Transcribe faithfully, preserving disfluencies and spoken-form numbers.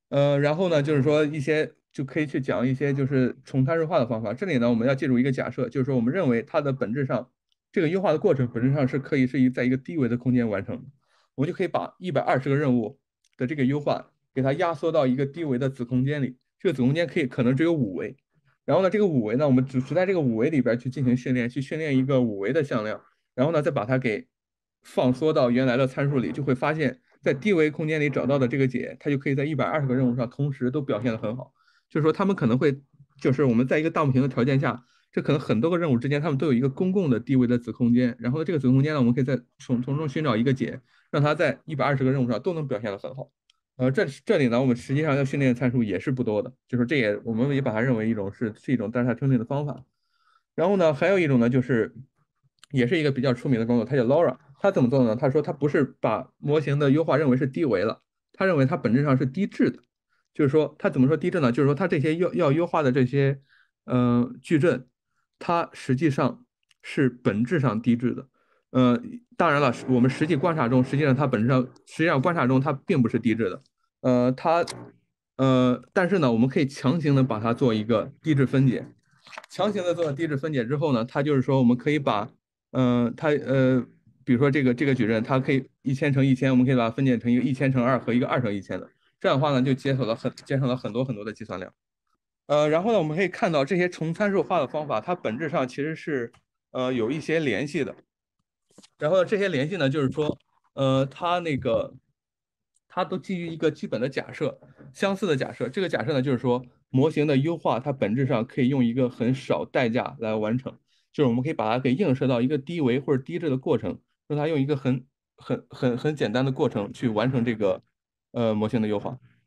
呃，然后呢，就是说一些就可以去讲一些就是重参数化的方法。这里呢，我们要记住一个假设，就是说我们认为它的本质上，这个优化的过程本质上是可以是一在一个低维的空间完成的。我们就可以把一百二十个任务的这个优化给它压缩到一个低维的子空间里，这个子空间可以可能只有五维。然后呢，这个五维呢，我们只只在这个五维里边去进行训练，去训练一个五维的向量，然后呢，再把它给放缩到原来的参数里，就会发现，在低维空间里找到的这个解，它就可以在一百二十个任务上同时都表现得很好。就是说，他们可能会，就是我们在一个大模型的条件下，这可能很多个任务之间，他们都有一个公共的低维的子空间。然后这个子空间呢，我们可以在从从中寻找一个解，让它在一百二十个任务上都能表现得很好。呃，这这里呢，我们实际上要训练的参数也是不多的，就是这也我们也把它认为一种是是一种 data training 的方法。然后呢，还有一种呢，就是也是一个比较出名的工作，它叫 LoRa。它怎么做的呢？他说他不是把模型的优化认为是低维了，他认为它本质上是低质的。就是说，他怎么说低质呢？就是说，它这些要要优化的这些呃矩阵，它实际上是本质上低质的。呃，当然了，我们实际观察中，实际上它本质上实际上观察中它并不是低质的。呃，它呃，但是呢，我们可以强行的把它做一个低质分解。强行的做低质分解之后呢，它就是说我们可以把，嗯、呃它呃，比如说这个这个矩阵，它可以一千乘一千，我们可以把它分解成一个一千乘二和一个二乘一千的，这样的话呢，就节省了很节省了很多很多的计算量。呃，然后呢，我们可以看到这些重参数化的方法，它本质上其实是呃有一些联系的。然后这些联系呢，就是说，呃，它那个它都基于一个基本的假设，相似的假设。这个假设呢，就是说模型的优化，它本质上可以用一个很少代价来完成，就是我们可以把它给映射到一个低维或者低质的过程，让它用一个很很很很简单的过程去完成这个呃模型的优化。